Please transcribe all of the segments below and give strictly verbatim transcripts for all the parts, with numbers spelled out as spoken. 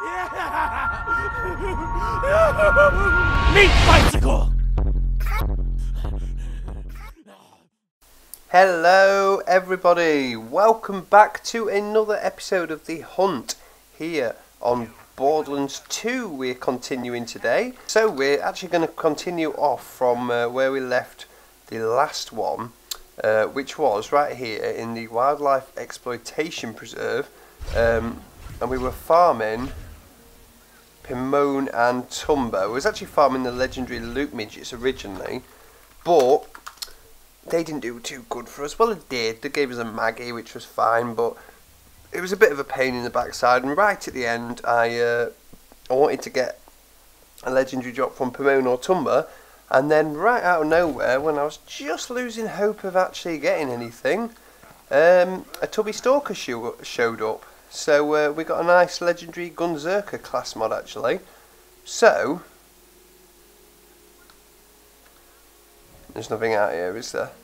Meat bicycle! Hello everybody, welcome back to another episode of The Hunt here on Borderlands two. We're continuing today, so we're actually going to continue off from uh, where we left the last one, uh, which was right here in the Wildlife Exploitation Preserve, um, and we were farming Pimone and Tumba. We was actually farming the legendary Loot Midgets originally, but they didn't do too good for us. Well, it did. They gave us a Maggie, which was fine, but it was a bit of a pain in the backside. And right at the end, I uh, I wanted to get a legendary drop from Pimone or Tumba, and then right out of nowhere, when I was just losing hope of actually getting anything, um, a Tubby Stalker show showed up. So uh, we got a nice legendary Gunzerker class mod actually. So there's nothing out here, is there?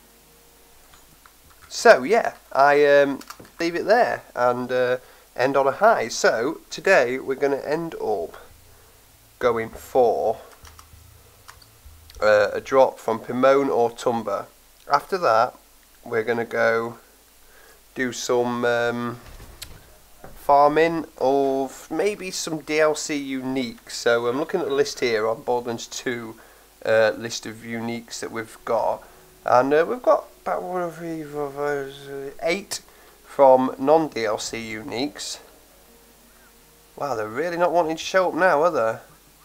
So yeah, I um, leave it there and uh, end on a high. So today we're going to end up going for uh, a drop from Pimone or Tumba. After that, we're going to go do some um, farming of maybe some D L C uniques. So I'm looking at the list here on Borderlands two. Uh, list of uniques that we've got, and uh, we've got about one of the eight from non-D L C uniques. Wow, they're really not wanting to show up now, are they?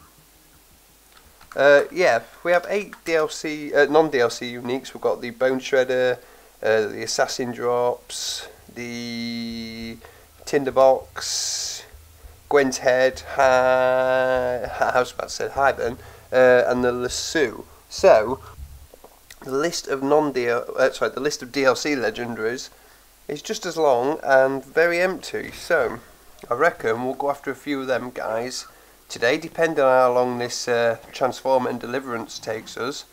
Uh, yeah, we have eight D L C, uh, non-D L C uniques. We've got the Bone Shredder, uh, the Assassin Drops, the Tinderbox, Gwen's Head, hi I was about to say Hibern, Uh, and the Lasso. So the list of non-D L, uh, sorry, the list of D L C legendaries is just as long and very empty. So I reckon we'll go after a few of them guys today, depending on how long this uh, Transformer and Deliverance takes us.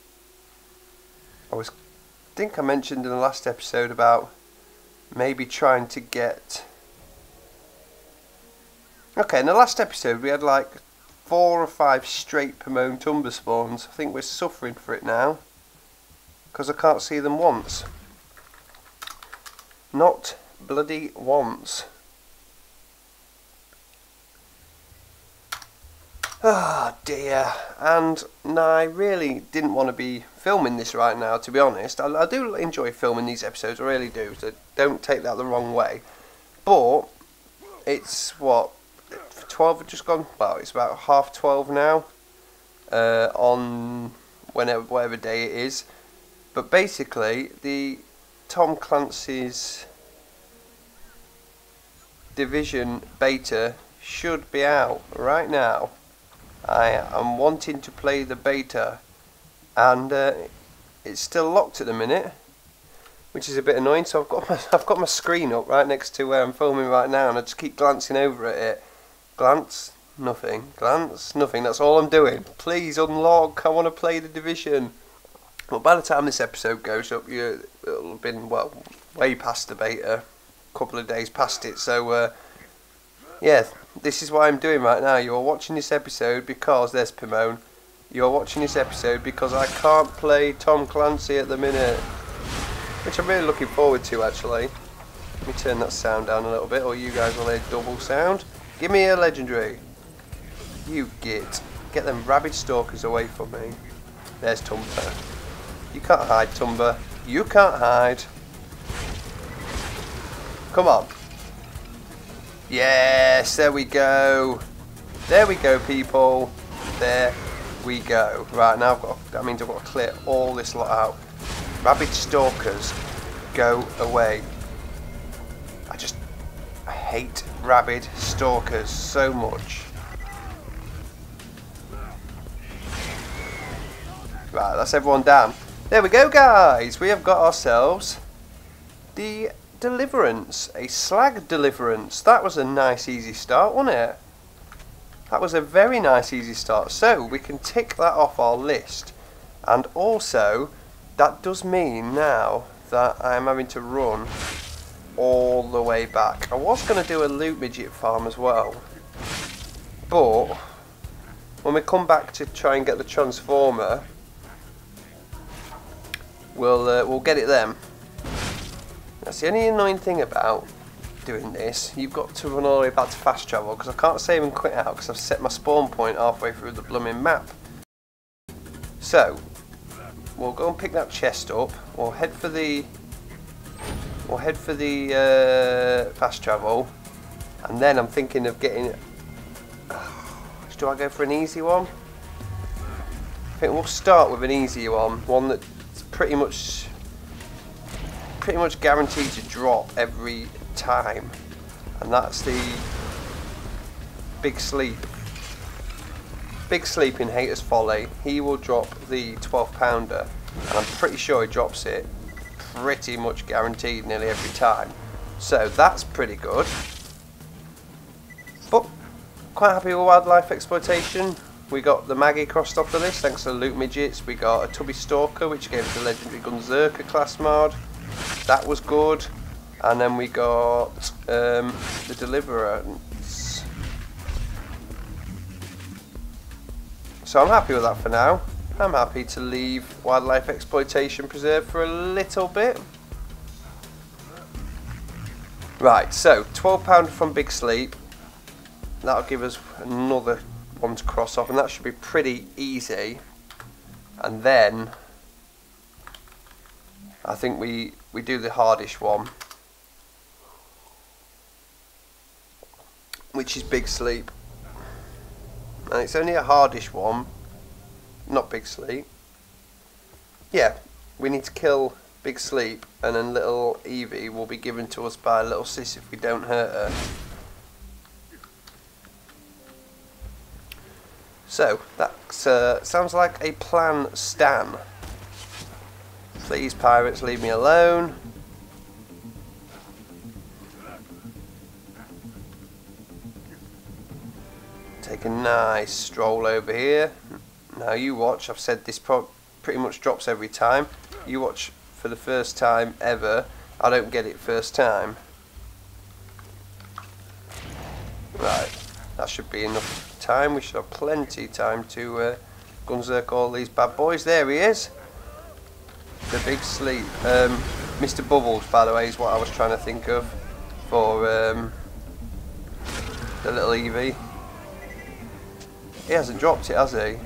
I was, I think I mentioned in the last episode about maybe trying to get. Okay, in the last episode we had like four or five straight Pimone Tumba spawns. I think we're suffering for it now because I can't see them once. Not bloody once. Ah, oh dear. And no, I really didn't want to be filming this right now, to be honest. I, I do enjoy filming these episodes, I really do, so don't take that the wrong way. But it's what, twelve had just gone. Well, it's about half twelve now. Uh, on whenever, whatever day it is. But basically, the Tom Clancy's Division beta should be out right now. I am wanting to play the beta, and uh, it's still locked at the minute, which is a bit annoying. So I've got my, I've got my screen up right next to where I'm filming right now, and I just keep glancing over at it. Glance, nothing. Glance, nothing. That's all I'm doing. Please unlock. I want to play the Division. Well, by the time this episode goes up, you it'll have been well way past the beta, a couple of days past it. So uh, yeah, this is what I'm doing right now. You're watching this episode because there's Pimone. You're watching this episode because I can't play Tom Clancy at the minute, which I'm really looking forward to actually. Let me turn that sound down a little bit, or you guys will hear double sound. Give me a legendary. You git. Get them rabid stalkers away from me. There's Tumba. You can't hide, Tumba. You can't hide. Come on. Yes, there we go. There we go, people. There we go. Right, now I've got, that means I've got to clear all this lot out. Rabid stalkers, go away. I just I hate rabid stalkers so much. Right, that's everyone down. There we go, guys. We have got ourselves the Deliverance, a slag Deliverance. That was a nice easy start, wasn't it? That was a very nice easy start. So we can tick that off our list, and also that does mean now that I'm having to run all the way back. I was going to do a loot midget farm as well, But when we come back to try and get the transformer, we'll uh, we'll get it then. That's the only annoying thing about doing this. You've got to run all the way back to fast travel because I can't save and quit out because I've set my spawn point halfway through the blooming map. So we'll go and pick that chest up. We'll head for the we'll head for the uh, fast travel, and then I'm thinking of getting. Do I go for an easy one? I think we'll start with an easy one, one that's pretty much pretty much guaranteed to drop every time, and that's the Big Sleep. Big Sleep in Haters Folly. He will drop the twelve pounder, and I'm pretty sure he drops it pretty much guaranteed nearly every time. So that's pretty good. But quite happy with wildlife exploitation. We got the Maggie crossed off the list thanks to the Loot Midgets. We got a Tubby Stalker, which gave us the legendary Gunzerker class mod. That was good. And then we got um, the Deliverance. So I'm happy with that for now. I'm happy to leave Wildlife Exploitation Preserve for a little bit. Right, so twelve pounder from Big Sleep. That'll give us another one to cross off, and that should be pretty easy. And then I think we, we do the hardish one, which is Big Sleep. And it's only a hardish one, not Big Sleep. Yeah, we need to kill Big Sleep, and then little Evie will be given to us by little sis if we don't hurt her. So, that uh, sounds like a plan, Stan. Please, pirates, leave me alone. Take a nice stroll over here. Now you watch, I've said this pro pretty much drops every time. You watch for the first time ever. I don't get it first time. Right, that should be enough time. We should have plenty of time to uh, Gunzerk all these bad boys. There he is. The Big Sleep. Um, Mister Bubbles, by the way, is what I was trying to think of for um, the little Eevee. He hasn't dropped it, has he?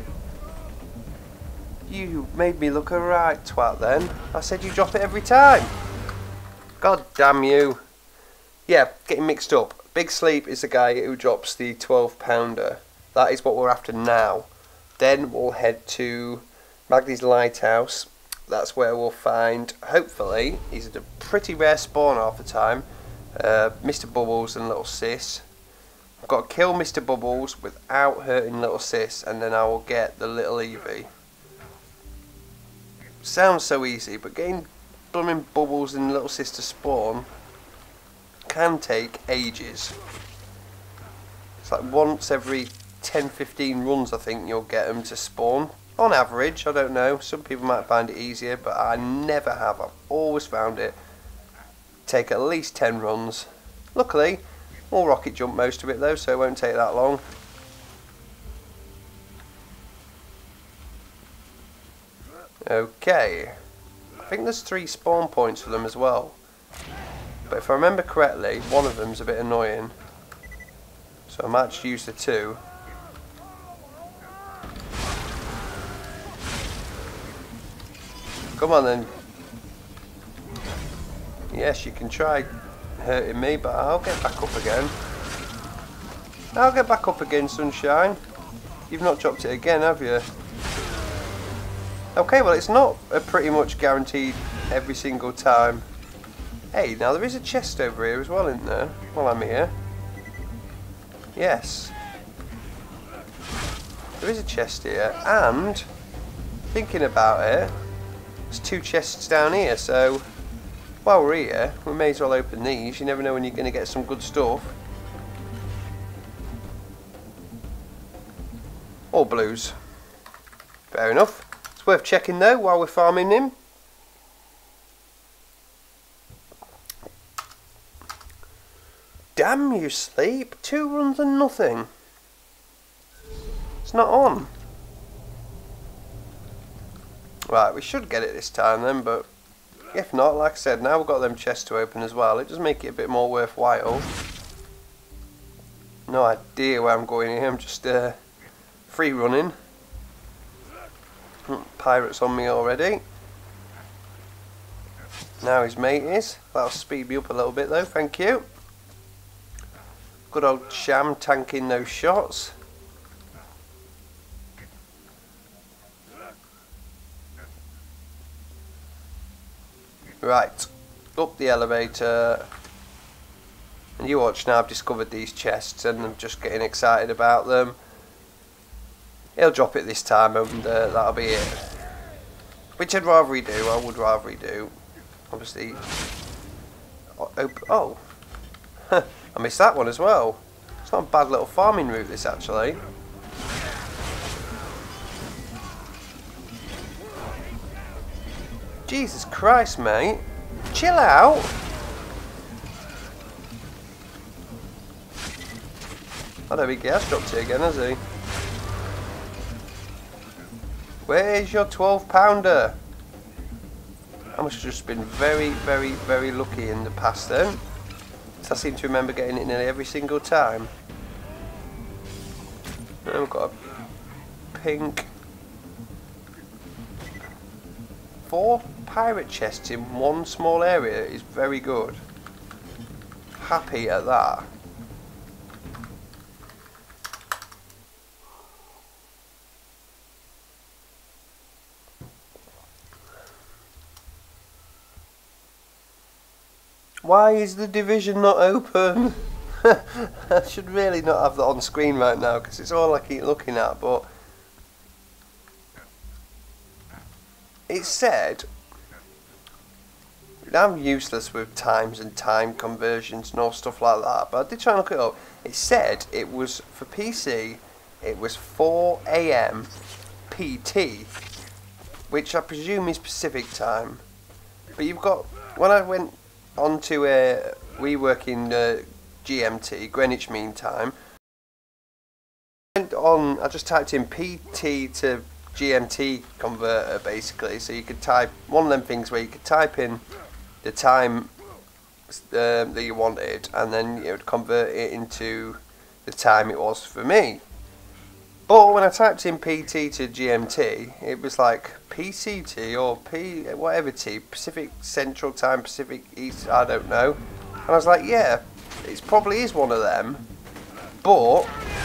You made me look a right twat then. I said you drop it every time. God damn you. Yeah, getting mixed up. Big Sleep is the guy who drops the twelve pounder. That is what we're after now. Then we'll head to Magdy's Lighthouse. That's where we'll find, hopefully, he's a pretty rare spawn half the time, uh, Mister Bubbles and little sis. I've got to kill Mister Bubbles without hurting little sis, and then I will get the little Eevee. Sounds so easy, but getting blooming Bubbles and little sis to spawn can take ages. It's like once every ten fifteen runs I think you'll get them to spawn. On average, I don't know, some people might find it easier, but I never have. I've always found it take at least ten runs. Luckily, we'll rocket jump most of it though, so it won't take that long. Okay, I think there's three spawn points for them as well, but if I remember correctly, one of them's a bit annoying, so I might just use the two. Come on then. Yes, you can try hurting me, but I'll get back up again. I'll get back up again, Sunshine. You've not dropped it again, have you? Okay, well it's not a pretty much guaranteed every single time. Hey, now there is a chest over here as well, isn't there? While I'm here. Yes. There is a chest here, and thinking about it, there's two chests down here, so while we're here, we may as well open these. You never know when you're going to get some good stuff. Or blues. Fair enough. It's worth checking though while we're farming him. Damn you, Sleep. Two runs and nothing. It's not on. Right, we should get it this time then, but if not, like I said, now we've got them chests to open as well. It does make it a bit more worthwhile. No idea where I'm going here. I'm just uh, free running. Pirates on me already. Now his mate is. That'll speed me up a little bit though, thank you. Good old Sham tanking those shots. Right, up the elevator. And you watch now, I've discovered these chests and I'm just getting excited about them. He'll drop it this time and uh, that'll be it. Which I'd rather he do, I would rather he do. Obviously. Oh, oh. I missed that one as well. It's not a bad little farming route this actually. Jesus Christ, mate. Chill out. I don't think he has dropped it again, has he? Where's your twelve pounder? I must have just been very, very, very lucky in the past then. So I seem to remember getting it nearly every single time. And we've got a pink. Four pirate chests in one small area is very good. Happy at that. Why is the division not open? I should really not have that on screen right now because it's all I keep looking at, but it said, I'm useless with times and time conversions and all stuff like that, but I did try and look it up. It said it was, for P C, it was four A M P T, which I presume is Pacific time. But you've got, when I went on to uh, we work in uh, G M T, Greenwich Mean Time, I went on, I just typed in P T to G M T converter basically, so you could type one of them things where you could type in the time um, that you wanted and then it would convert it into the time it was for me. But when I typed in P T to G M T, it was like P C T or P whatever T, Pacific Central Time, Pacific East, I don't know. And I was like, yeah, it probably is one of them, but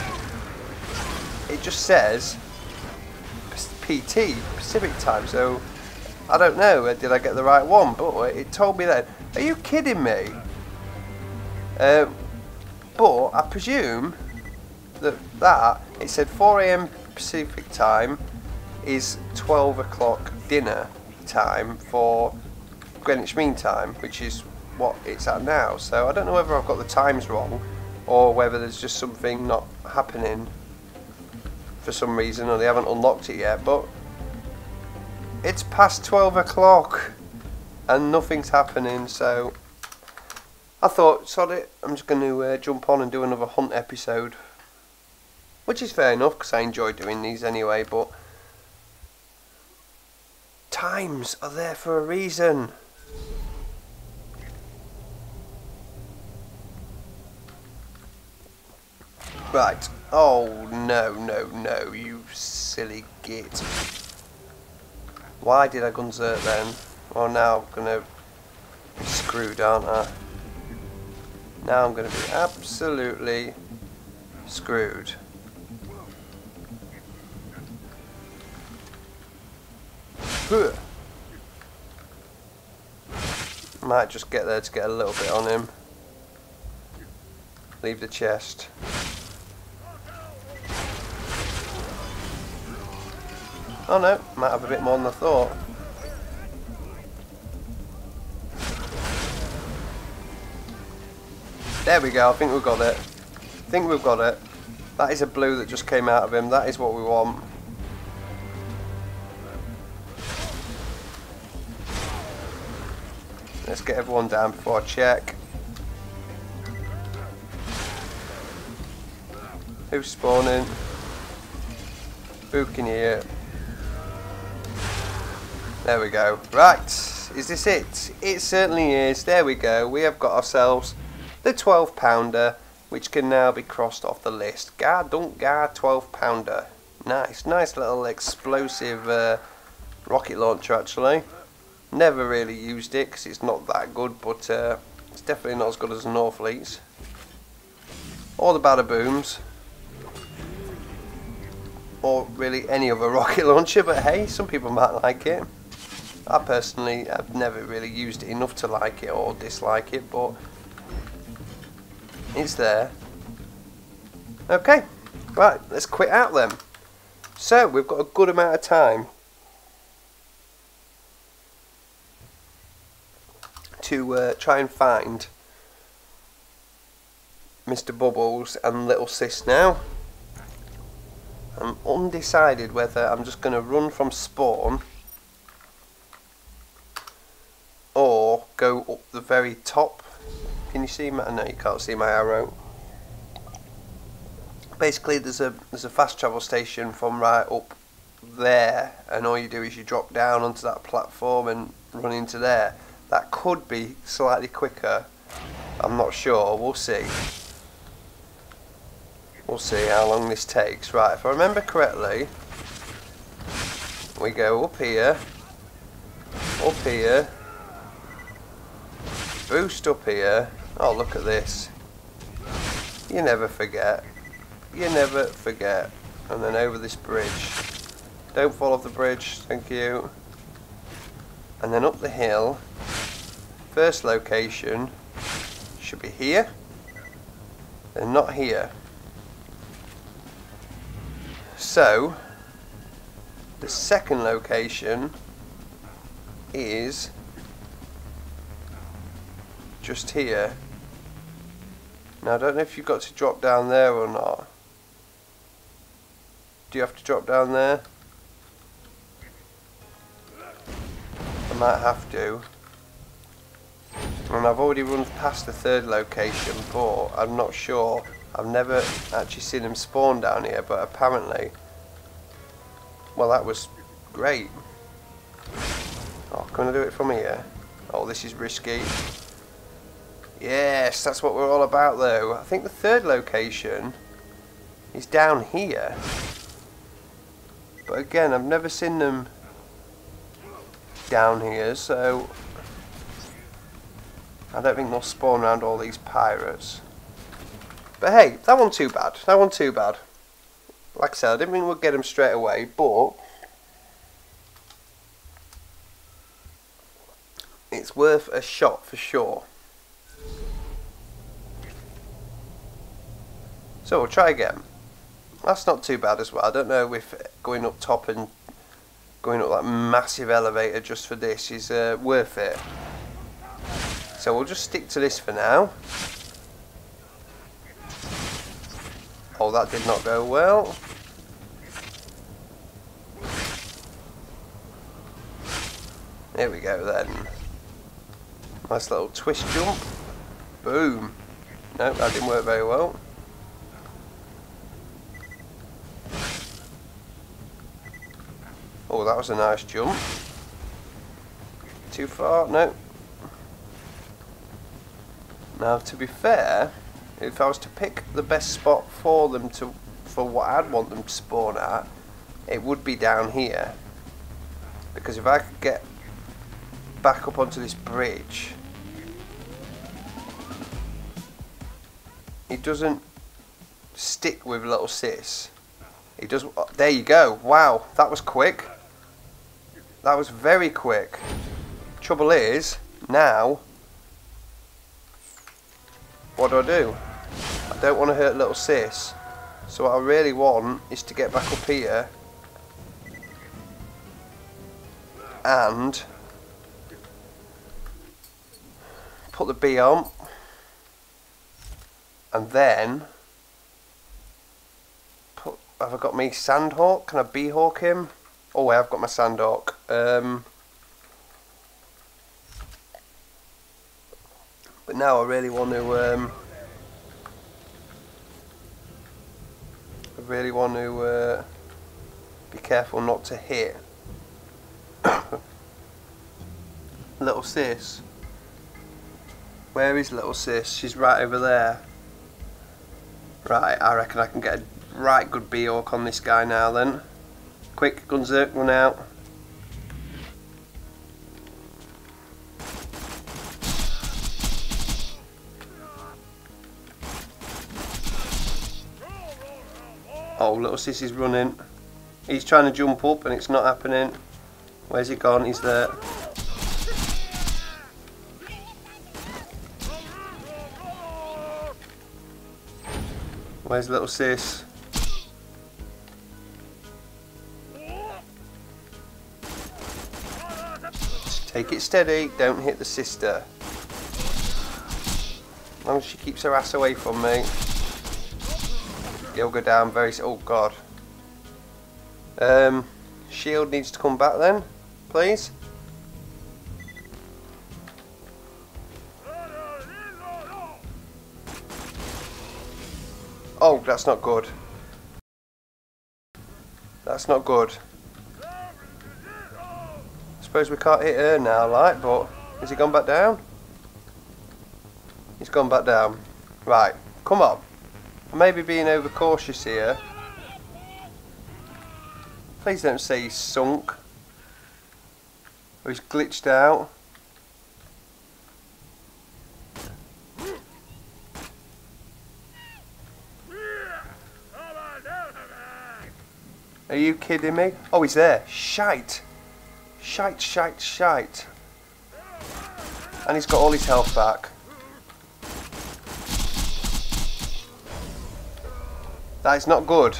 it just says P T, Pacific Time, so I don't know, did I get the right one? But it told me that. Are you kidding me? Uh, but I presume that that it said four A M Pacific Time is twelve o'clock dinner time for Greenwich Mean Time, which is what it's at now. So I don't know whether I've got the times wrong or whether there's just something not happening for some reason or they haven't unlocked it yet, but it's past twelve o'clock and nothing's happening, so I thought, sod it, I'm just going to uh, jump on and do another hunt episode, which is fair enough because I enjoy doing these anyway, but times are there for a reason. Right. Oh, no, no, no, you silly git. Why did I gunzert then? Well, now I'm going to be screwed, aren't I? Now I'm going to be absolutely screwed. Might just get there to get a little bit on him. Leave the chest. Oh no, might have a bit more than I thought. There we go, I think we've got it. I think we've got it. That is a blue that just came out of him, that is what we want. Let's get everyone down before I check. Who's spawning? Spooking here. There we go. Right, is this it? It certainly is. There we go. We have got ourselves the twelve pounder, which can now be crossed off the list. Gar Dunk Gar twelve pounder. Nice, nice little explosive uh, rocket launcher actually. Never really used it because it's not that good, but uh, it's definitely not as good as the Northfleet's. Or the Bada-Booms. Or really any other rocket launcher, but hey, some people might like it. I personally have never really used it enough to like it or dislike it, but it's there. Okay, right, let's quit out then. So, we've got a good amount of time to uh, try and find Mister Bubbles and Little Sis now. I'm undecided whether I'm just going to run from spawn or go up the very top. Can you see my? No, you can't see my arrow. Basically, there's a there's a fast travel station from right up there, and all you do is you drop down onto that platform and run into there. That could be slightly quicker. I'm not sure. We'll see. We'll see how long this takes. Right, if I remember correctly, we go up here, up here, boost up here. Oh, look at this. You never forget. You never forget. And then over this bridge. Don't fall off the bridge, thank you. And then up the hill. First location should be here. Then not here. So, the second location is just here. Now I don't know if you've got to drop down there or not. Do you have to drop down there? I might have to. And I've already run past the third location, but I'm not sure. I've never actually seen him spawn down here, but apparently, well, that was great. Oh, can I do it from here? Oh, this is risky. Yes, that's what we're all about though. I think the third location is down here. But again, I've never seen them down here, so I don't think they'll spawn around all these pirates. But hey, that wasn't too bad. That wasn't too bad. Like I said, I didn't think we'd get them straight away, but it's worth a shot for sure. So we'll try again. That's not too bad as well. I don't know if going up top and going up that massive elevator just for this is uh, worth it. So we'll just stick to this for now. Oh, that did not go well. There we go then. Nice little twist jump. Boom. Nope, that didn't work very well. Oh, that was a nice jump. Too far? No. Now, to be fair, if I was to pick the best spot for them to, for what I'd want them to spawn at, it would be down here. Because if I could get back up onto this bridge, it doesn't stick with Little Sis. It does. There you go. Wow, that was quick. That was very quick. Trouble is, now, what do I do? I don't want to hurt Little Sis. So what I really want is to get back up here and put the bee on, and then put, have I got me Sandhawk? Can I bee hawk him? Oh, I've got my Sandhawk. Um, but now I really want to. Um, I really want to uh, Be careful not to hit. Little sis. Where is little sis? She's right over there. Right, I reckon I can get a right good B-Hawk on this guy now then. Quick, Gunzerk, run out. Oh, little sis is running. He's trying to jump up and it's not happening. Where's he gone? He's there. Where's little sis? Just take it steady, don't hit the sister. As long as she keeps her ass away from me. He'll go down very... oh god. Um, shield needs to come back then, please. Oh, that's not good. That's not good. I suppose we can't hit her now, like, but... has he gone back down? He's gone back down. Right, come on. I may be being overcautious here. Please don't say he's sunk. Or he's glitched out. Are you kidding me? Oh, he's there. Shite. Shite, shite, shite. And he's got all his health back. That is not good.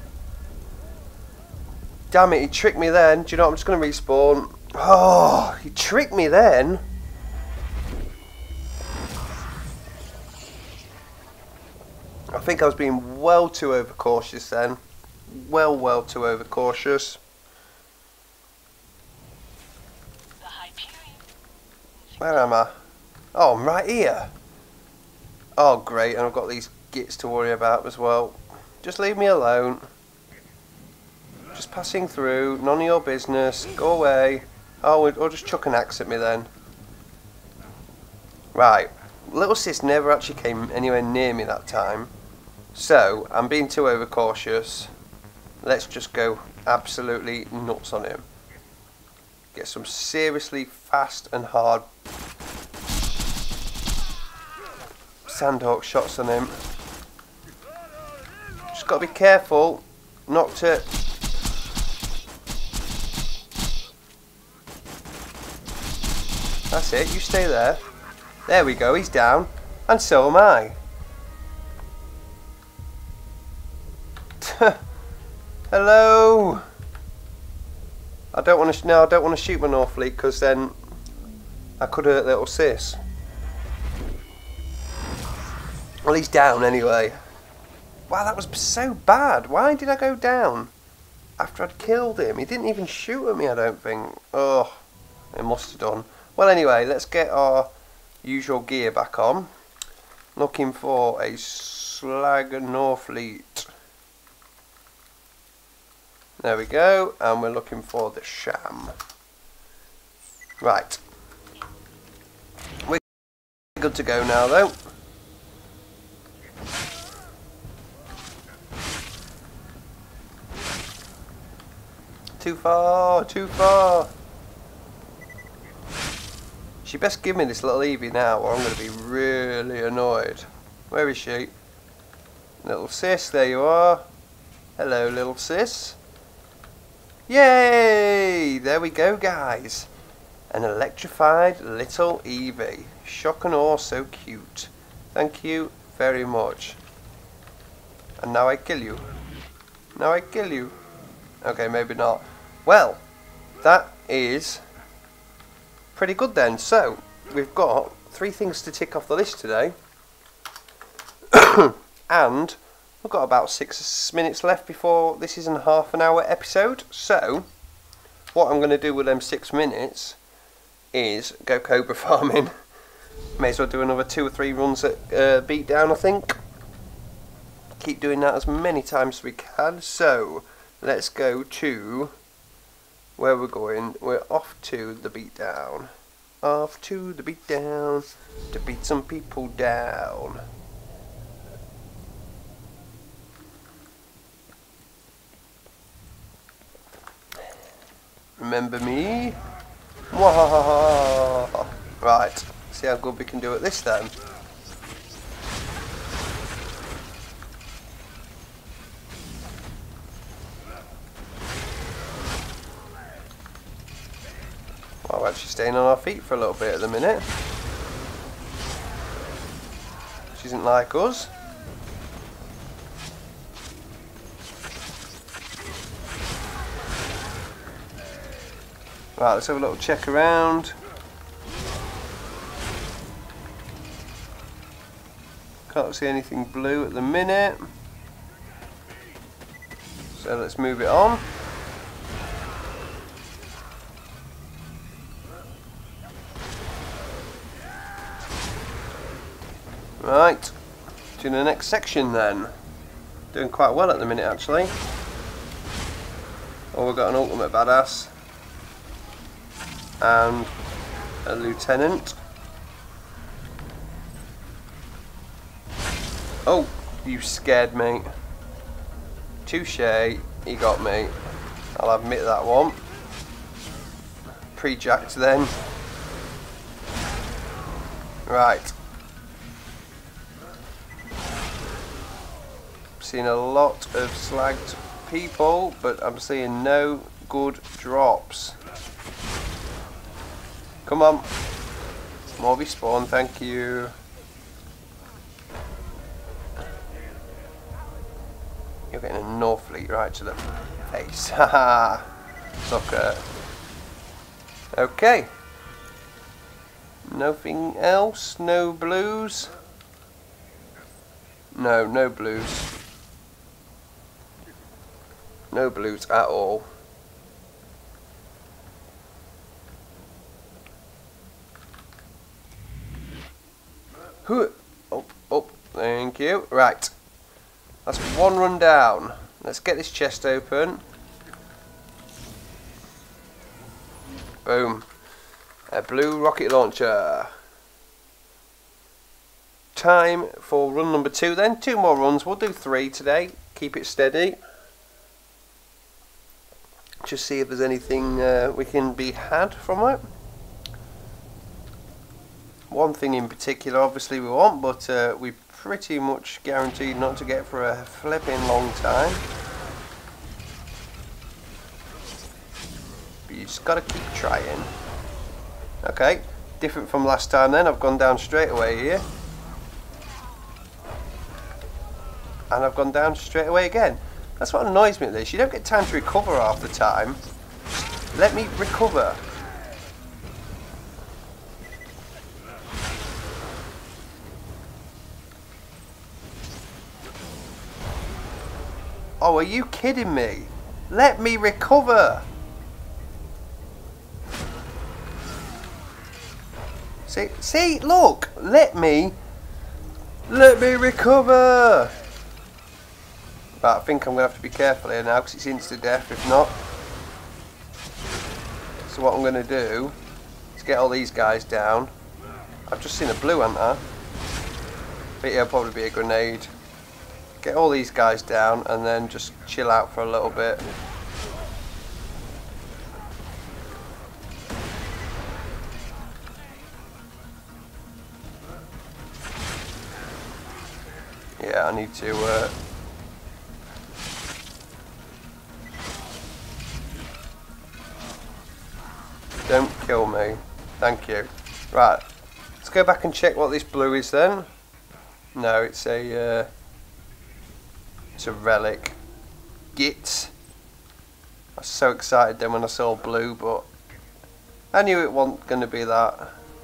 Damn it, he tricked me then. Do you know what? I'm just going to respawn. Oh, he tricked me then. I think I was being well too overcautious then. Well, well too overcautious. Where am I? Oh, I'm right here. Oh, great. And I've got these gits to worry about as well. Just leave me alone. Just passing through. None of your business. Go away. Oh, or just chuck an axe at me then. Right. Little sis never actually came anywhere near me that time. So, I'm being too overcautious. Let's just go absolutely nuts on him. Get some seriously fast and hard Sandhawk shots on him. Just got to be careful not to... That's it, you stay there. There we go, he's down. And so am I. Hello. I don't want to. No, I don't want to shoot my North Fleet because then I could hurt little sis. Well, he's down anyway. Wow, that was so bad. Why did I go down after I'd killed him? He didn't even shoot at me, I don't think. Oh, it must have done. Well, anyway, let's get our usual gear back on. Looking for a Slag Norfleet. There we go, and we're looking for the Sham. Right. We're good to go now, though. Too far, too far. She best give me this little Eevee now, or I'm going to be really annoyed. Where is she? Little sis, there you are. Hello, little sis. Yay! There we go, guys. An electrified little Eevee. Shock and awe, so cute. Thank you very much. And now I kill you. Now I kill you. Okay, maybe not. Well, that is pretty good then. So, we've got three things to tick off the list today. And we've got about six minutes left before this is a half an hour episode. So, what I'm going to do with them six minutes is go Cobra farming. May as well do another two or three runs at uh, Beatdown, I think. Keep doing that as many times as we can. So, let's go to where we're going. We're off to the beatdown. Off to the beatdown to beat some people down. Remember me? Wahahaha. Right, see how good we can do at this then. Well, we're actually staying on our feet for a little bit at the minute. Which isn't like us. Right, let's have a little check around. Can't see anything blue at the minute. So let's move it on. Right, to the next section then. Doing quite well at the minute actually. Oh, we've got an ultimate badass. And a lieutenant. Oh, you scared me. Touche, he got me. I'll admit that one. Pre-jacked then. Right. Seen a lot of slagged people, but I'm seeing no good drops. Come on. More respawn, thank you. You're getting a Northfleet right to the face. Haha. Sucker. Okay. Nothing else? No blues? No, no blues. No blues at all. Who? Oh, oh, thank you. Right. That's one run down. Let's get this chest open. Boom. A blue rocket launcher. Time for run number two then. Two more runs. We'll do three today. Keep it steady. Just see if there's anything uh, we can be had from it. One thing in particular obviously we want, but uh, we pretty much guaranteed not to get for a flipping long time. But you just gotta keep trying. Okay, different from last time then. I've gone down straight away here. And I've gone down straight away again. That's what annoys me at this. You don't get time to recover half the time. Let me recover. Oh, are you kidding me? Let me recover. See, see, look. Let me, let me recover. But I think I'm going to have to be careful here now because it's insta-death if not. So what I'm going to do is get all these guys down. I've just seen a blue, haven't I? But it'll probably be a grenade. Get all these guys down and then just chill out for a little bit. Yeah, I need to... Uh, Don't kill me. Thank you. Right. Let's go back and check what this blue is then. No, it's a... Uh, it's a relic. Git. I was so excited then when I saw blue, but I knew it wasn't going to be that.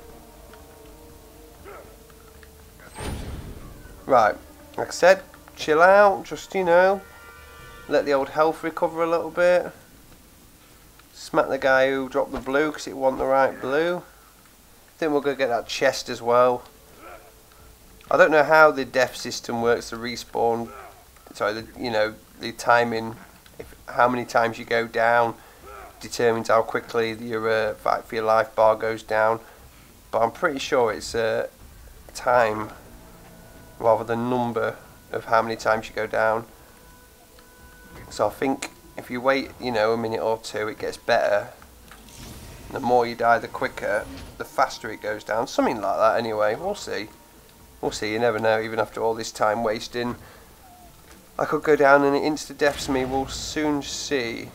Right. Like I said, chill out. Just, you know, let the old health recover a little bit. Smack the guy who dropped the blue because it wasn't the right blue. I think we're going to get that chest as well. I don't know how the death system works, the respawn, sorry, the, you know, the timing, if how many times you go down determines how quickly your uh, fight for your life bar goes down. But I'm pretty sure it's uh, time rather than number of how many times you go down. So I think if you wait, you know, a minute or two, it gets better. The more you die, the quicker, the faster it goes down. Something like that anyway. We'll see. We'll see. You never know, even after all this time wasting. I could go down and it insta-deaths me. We'll soon see.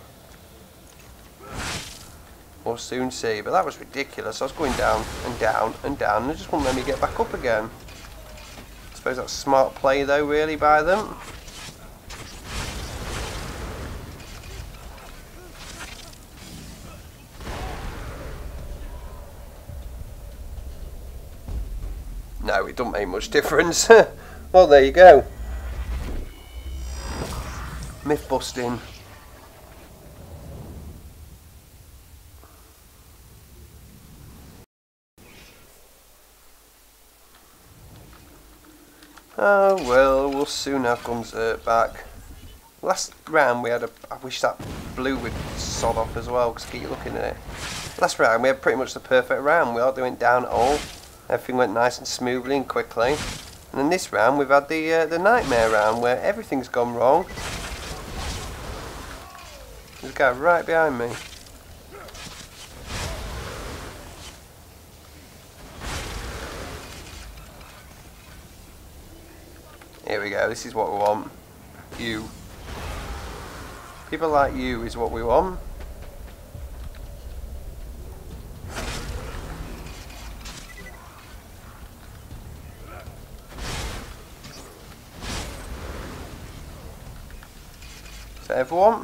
We'll soon see. But that was ridiculous. I was going down and down and down and it just wouldn't let me get back up again. I suppose that's smart play though, really, by them. No, it don't make much difference. Well, there you go. Myth busting. Oh well, we'll soon have Gunzert back. Last round we had a... I wish that blue would sod off as well, because keep looking at it. Last round we had pretty much the perfect round. We hardly went down at all. Everything went nice and smoothly and quickly. And then this round we've had the uh, the nightmare round where everything's gone wrong. There's a guy right behind me. Here we go, this is what we want. You. People like you is what we want. Everyone.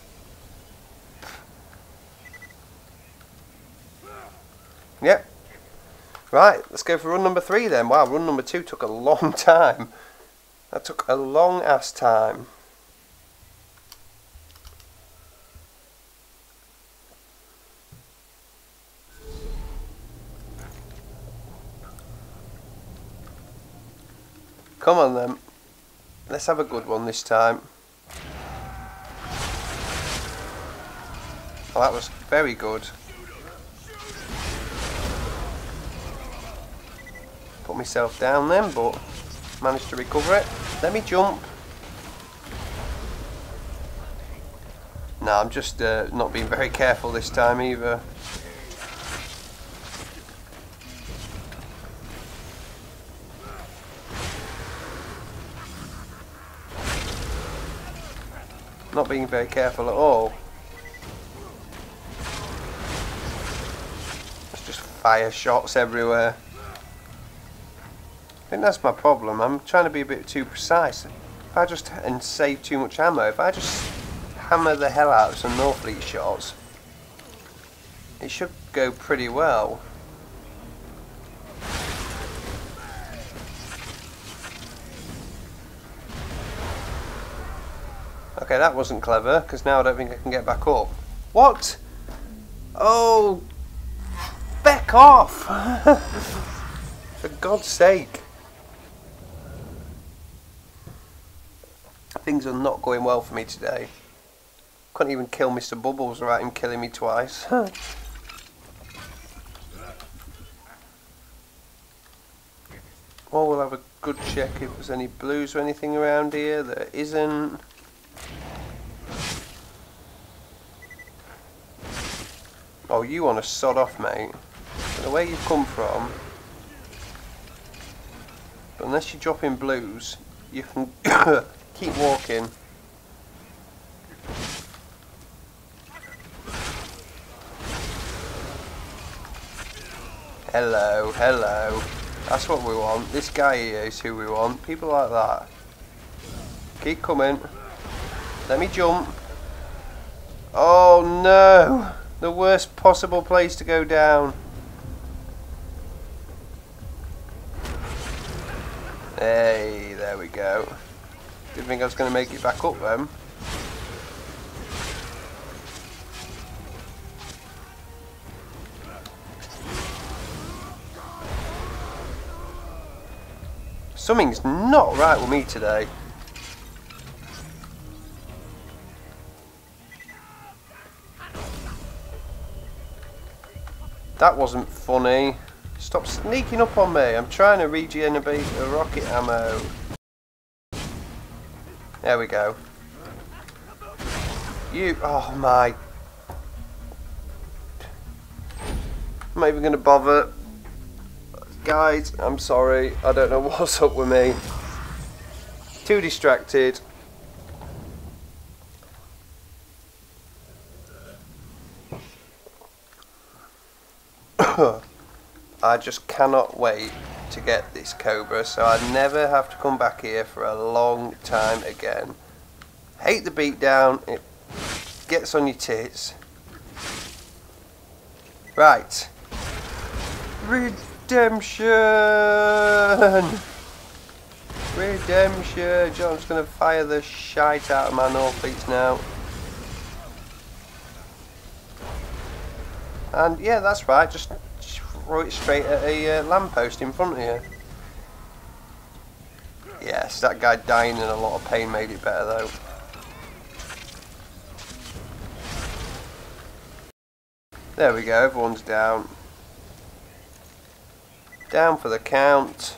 Yep. Right, let's go for run number three then. Wow, run number two took a long time. That took a long ass time. Come on then. Let's have a good one this time. Oh, that was very good. Put myself down then, but managed to recover it. Let me jump. No, I'm just uh, not being very careful this time either. Not being very careful at all. Fire shots everywhere. I think that's my problem. I'm trying to be a bit too precise. If I just and save too much ammo, if I just hammer the hell out of some Northfleet shots, it should go pretty well. Okay, that wasn't clever, because now I don't think I can get back up. What? Oh, back off! For God's sake. Things are not going well for me today. Couldn't even kill Mister Bubbles without him killing me twice. Well, we'll have a good check if there's any blues or anything around here. There isn't. Oh, you want to sod off, mate. The way you've come from, but unless you drop in blues, you can keep walking. Hello, hello. That's what we want. This guy here is who we want. People like that. Keep coming. Let me jump. Oh no! The worst possible place to go down. Hey, there we go. Didn't think I was going to make it back up then. Something's not right with me today. That wasn't funny. Stop sneaking up on me. I'm trying to regenerate the rocket ammo. There we go. You, oh my. I'm not even going to bother. Guys, I'm sorry. I don't know what's up with me. Too distracted. I just cannot wait to get this Cobra so I never have to come back here for a long time again. Hate the beatdown, it gets on your tits. Right. Redemption! Redemption! John's gonna fire the shite out of my North East now. And yeah, that's right, just throw it straight at a uh, lamppost in front of you. Yes, that guy dying in a lot of pain made it better though. There we go, everyone's down. Down for the count.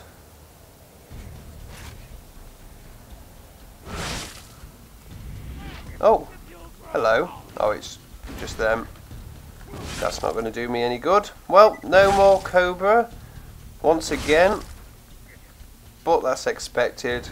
Oh, hello. Oh, it's just them. That's not going to do me any good. Well, no more Cobra once again, but that's expected.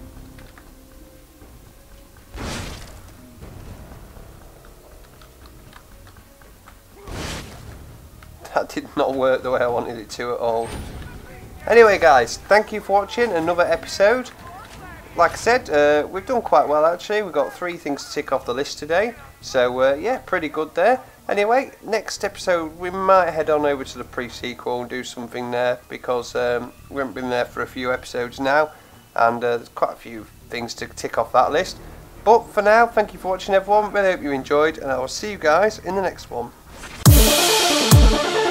That did not work the way I wanted it to at all. Anyway guys, thank you for watching another episode. Like I said, uh, we've done quite well actually. We've got three things to tick off the list today. So uh, yeah, pretty good there. Anyway, next episode we might head on over to the pre-sequel and do something there, because um, we haven't been there for a few episodes now, and uh, there's quite a few things to tick off that list. But for now, thank you for watching everyone, really hope you enjoyed, and I will see you guys in the next one.